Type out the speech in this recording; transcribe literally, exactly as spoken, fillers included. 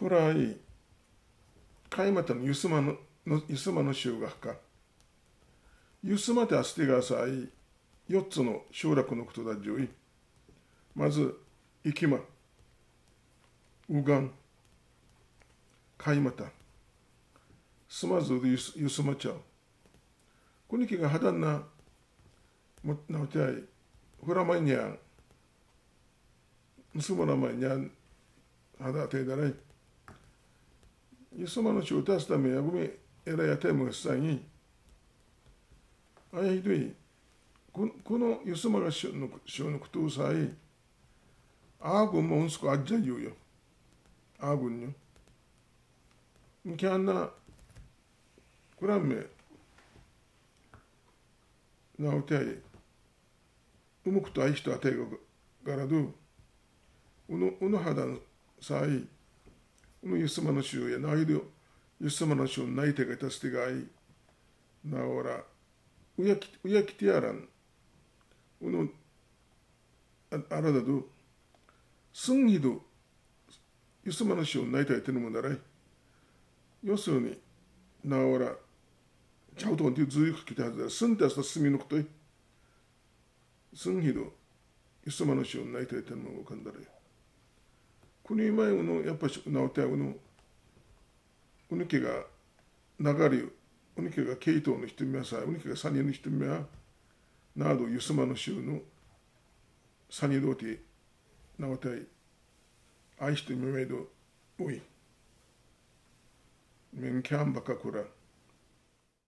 くらい、かいまたのゆすまの、ゆすまの州がか。ゆすまてあすてがさい、よっつの集落のことだじょい。まず、いきま、うがん、かいまた、すまずゆすゆすまちゃう。こにきがはだんな、もなおてあい、ふらまいにゃん、むすもらまいにゃん、はだてだらい。ゆすまのしゅうたすためやごみ、えらやてむがさに、あやひどい、このゆすまがしゅうのことをさい、あぐんもうんすこあっじゃゆうよ。あぐんよ。むきゃんな、くらんめ、なおてあい、うむくとあいひとあてががらど、うの、うのはだんさい、うのゆすまのしゅうやなあいど、ゆすまのしゅうないてがたすてがい、なおら、うやき、うやきてやらん、うの、ああらだど、すんぎど、ゆすまのしゅうないてがてぬもならい。要するに、なおら、ちゃうとんてずいくきてはずだ。すんてあすたすみのことい。すんぎど、ゆすまのしゅうないてがてぬもわかんだらよ。この今の、やっぱし、なおてあうの、うぬけが、流れよ。うぬけがケイトの人みやさ、うぬけがサニの人みや、などゆすまのしゅうの、サニどうて、なおてあい、あいしてみめど、おい。めんきゃんばかこら。